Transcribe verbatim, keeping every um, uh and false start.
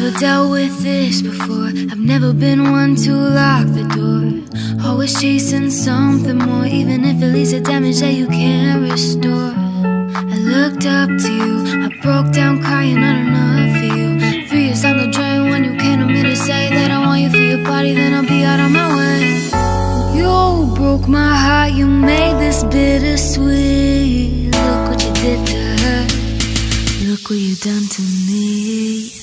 never dealt with this before. I've never been one to lock the door. Always chasing something more, even if it leads to damage that you can't restore. I looked up to you, I broke down crying, not enough for you. Three years on the drain when you came to me to say that I want you for your body, then I'll be out of my way. You broke my heart, you made this bittersweet. Look what you did to her, look what you done to me.